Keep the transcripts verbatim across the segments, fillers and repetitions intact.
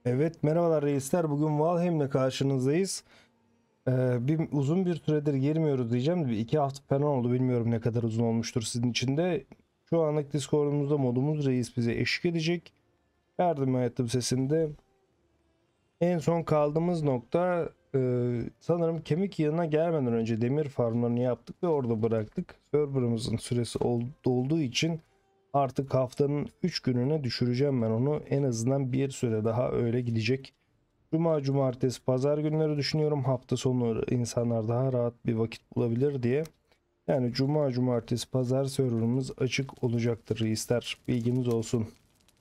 Evet, merhabalar reisler. Bugün Valheim'le karşınızdayız. Ee, bir uzun bir süredir girmiyoruz diyeceğim. Bir iki hafta falan oldu. Bilmiyorum ne kadar uzun olmuştur sizin için de. Şu anlık Discord'umuzda modumuz reis bize eşlik edecek. Yardım ettim sesinde. En son kaldığımız nokta e, sanırım kemik yığına gelmeden önce demir farmlarını yaptık ve orada bıraktık. Server'ımızın süresi ol, dolduğu için artık haftanın üç gününe düşüreceğim ben onu. En azından bir süre daha öyle gidecek. Cuma, cumartesi, pazar günleri düşünüyorum. Hafta sonu insanlar daha rahat bir vakit bulabilir diye. Yani cuma, cumartesi, pazar serverımız açık olacaktır reisler. Bilginiz olsun.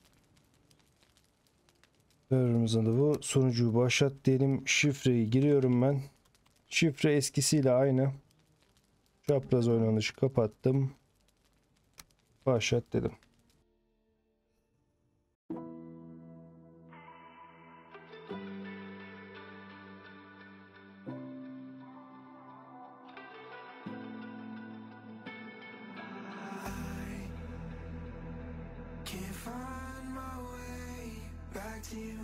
Serverımızın da bu. Sunucuyu başlat diyelim. Şifreyi giriyorum ben. Şifre eskisiyle aynı. Çapraz oynanışı kapattım. Başlat dedim. Can't find my way back to you.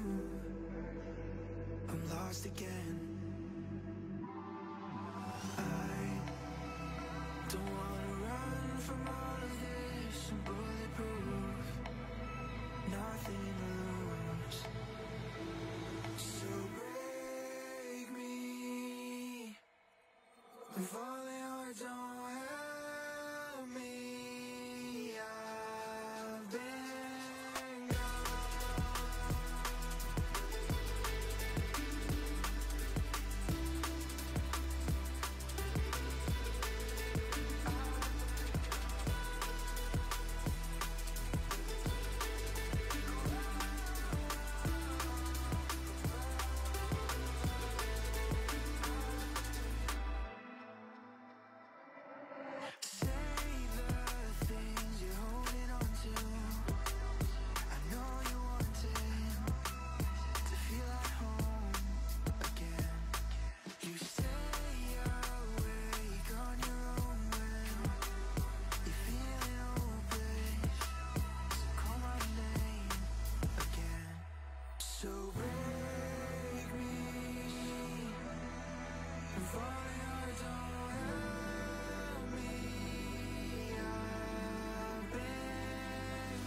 I'm lost again. I don't wanna run from all of this. I'm bulletproof, nothing to lose. So break me. I'm falling hard, don't help me. I've been gone. Say the things you're holding on to. I know you wanted to feel at home again. You stay awake on your own when you're feeling hopeless. So call my name again. So break me. I'm falling hard, don't help me. I've been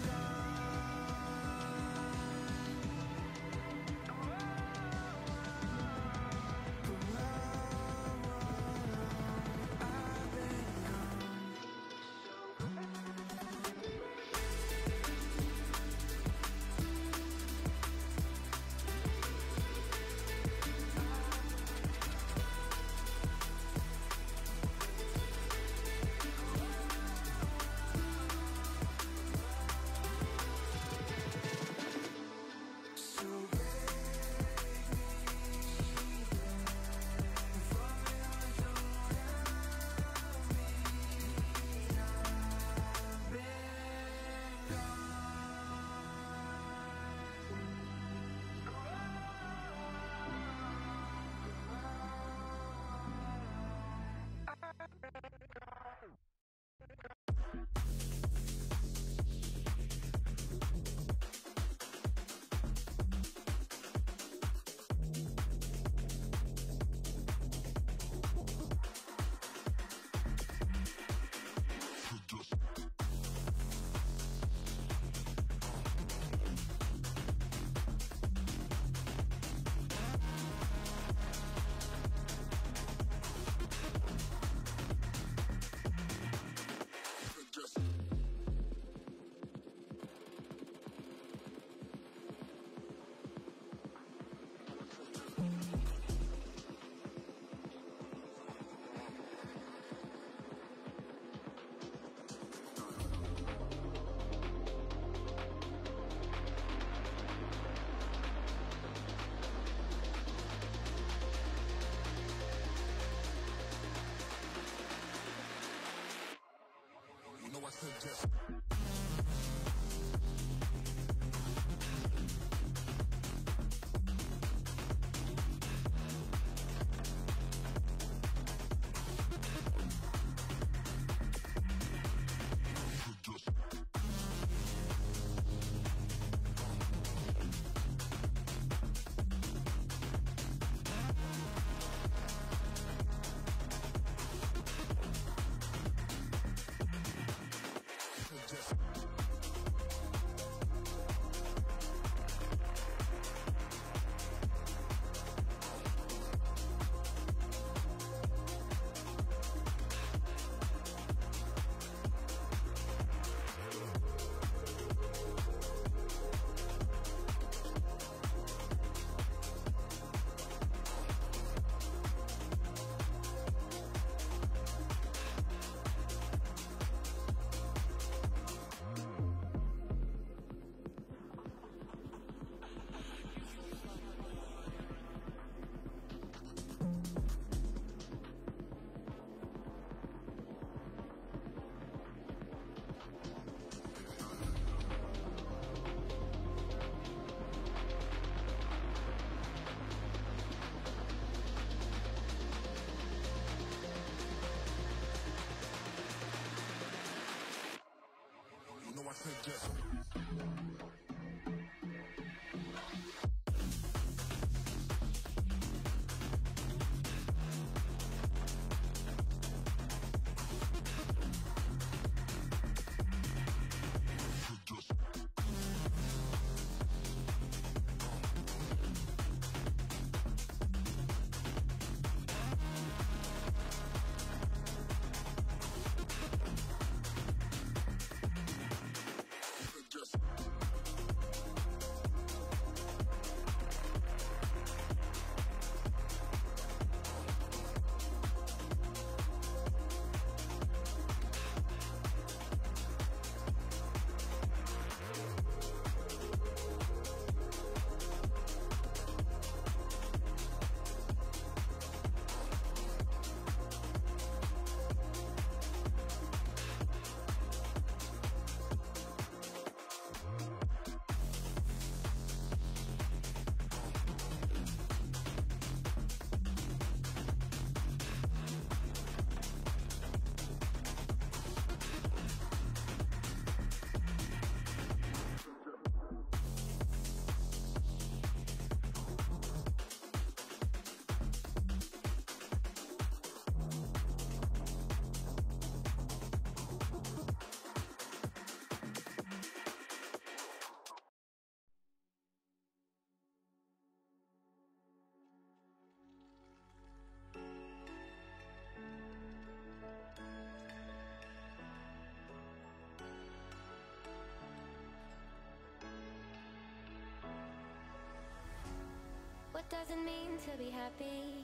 What does it mean to be happy?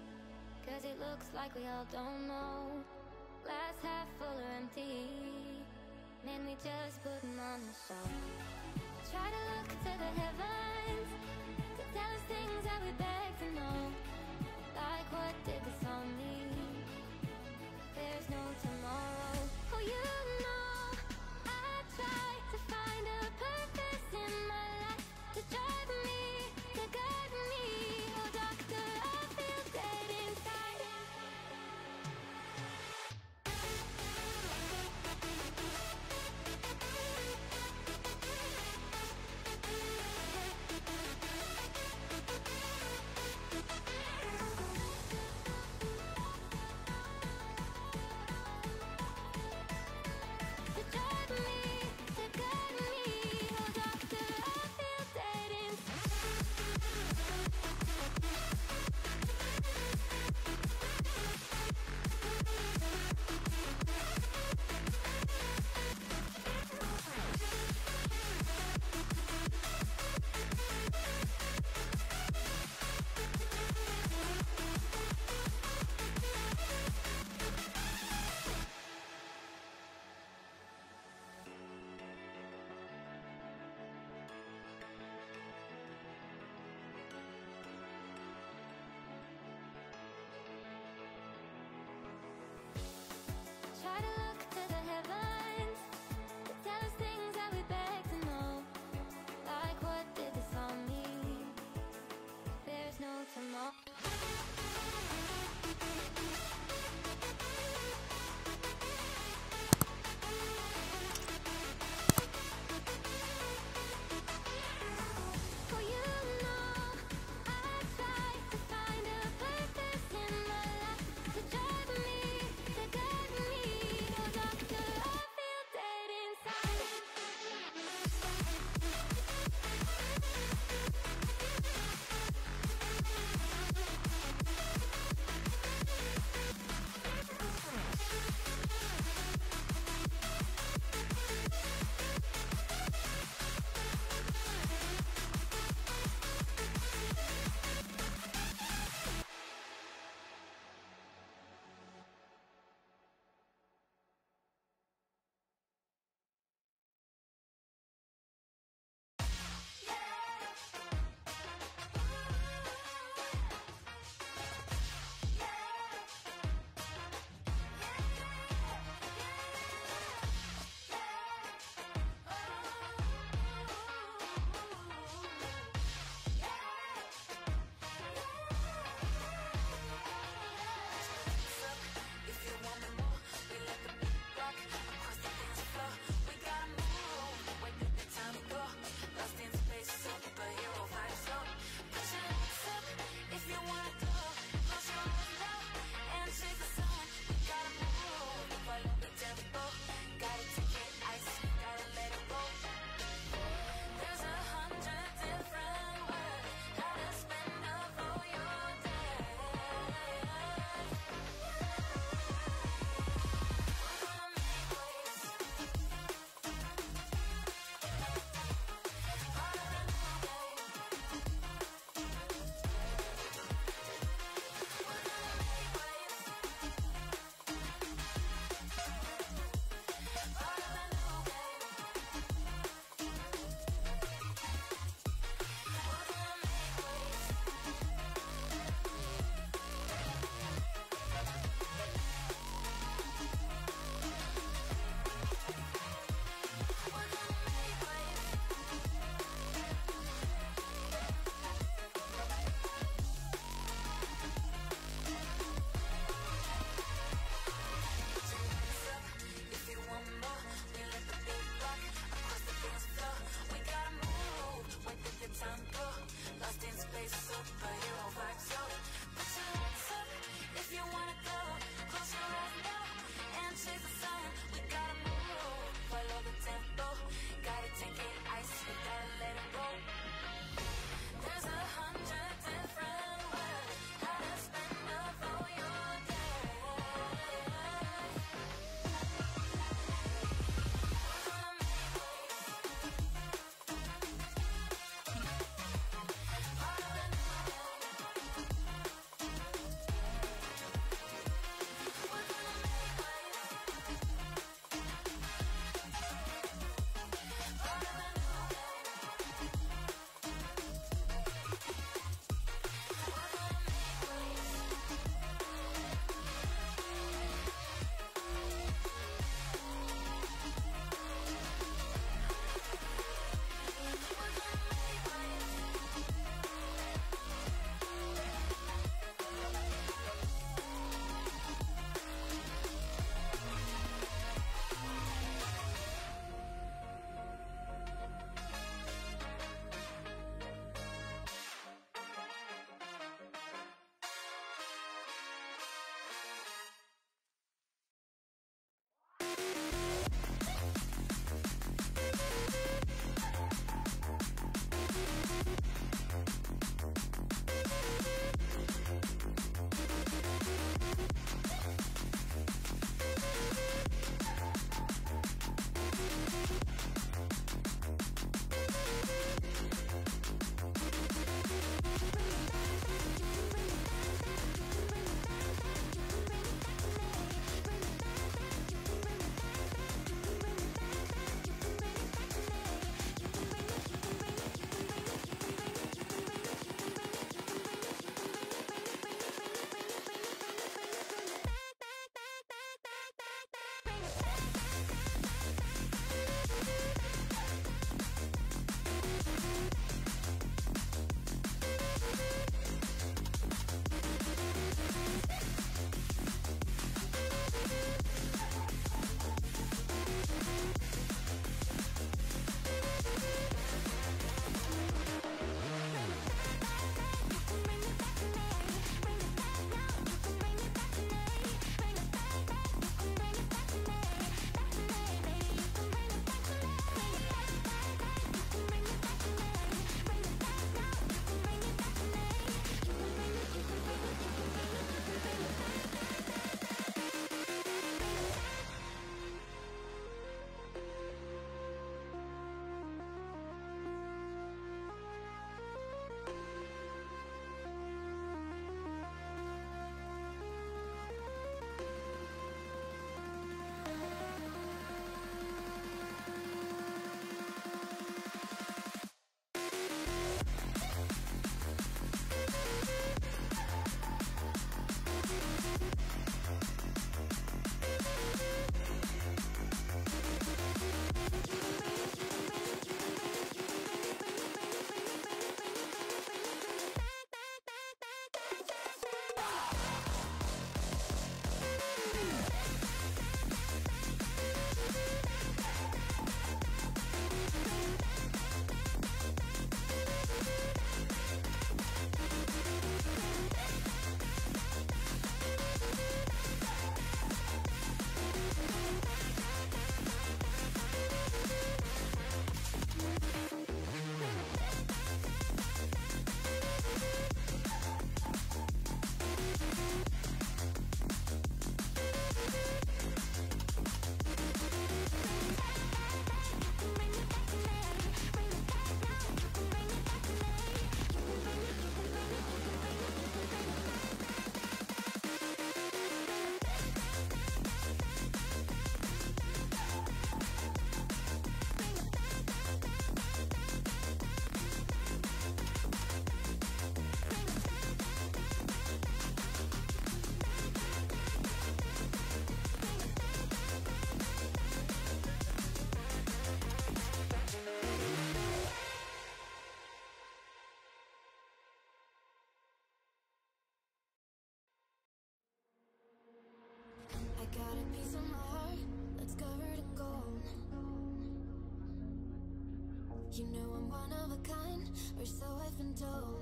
Cause it looks like we all don't know. Glass half full or empty. Man, we just putting on the show. Try to look to the heavens to tell us things that we beg to know. Like what did this all mean? There's no tomorrow. Oh, you know I try to find a purpose in my life to drive me, to guide me. Oh, doctor, I feel dead inside. You know I'm one of a kind, or so I've been told.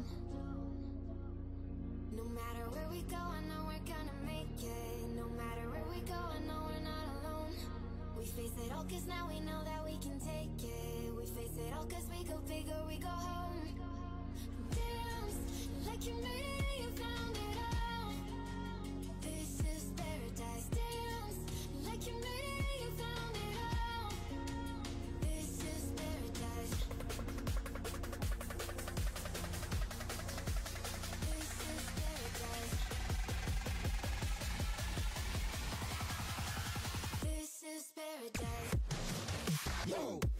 No matter where we go, I know we're gonna make it. No matter where we go, I know we're not alone. We face it all cause now we know that we can take it. We face it all cause we go big or we go home. Dance like you made it, you found it all. This is paradise. Dance like you made it, you found it all. This is paradise. This is paradise. This is paradise. Yo.